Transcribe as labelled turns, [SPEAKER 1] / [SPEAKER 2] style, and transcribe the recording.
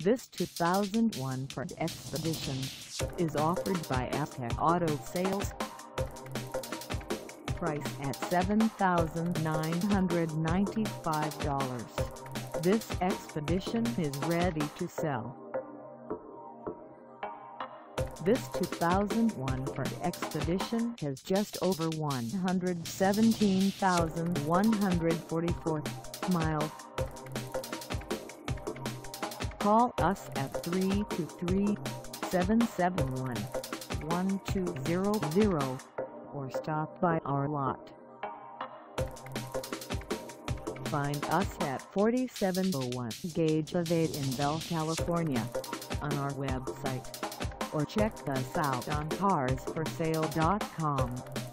[SPEAKER 1] This 2001 Ford Expedition is offered by Aztec Auto Sales. Price at $7,995. This Expedition is ready to sell. This 2001 Ford Expedition has just over 117,144 miles. Call us at 323-771-1200 or stop by our lot. Find us at 4701 Gage Ave in Bell, California on our website, or check us out on carsforsale.com.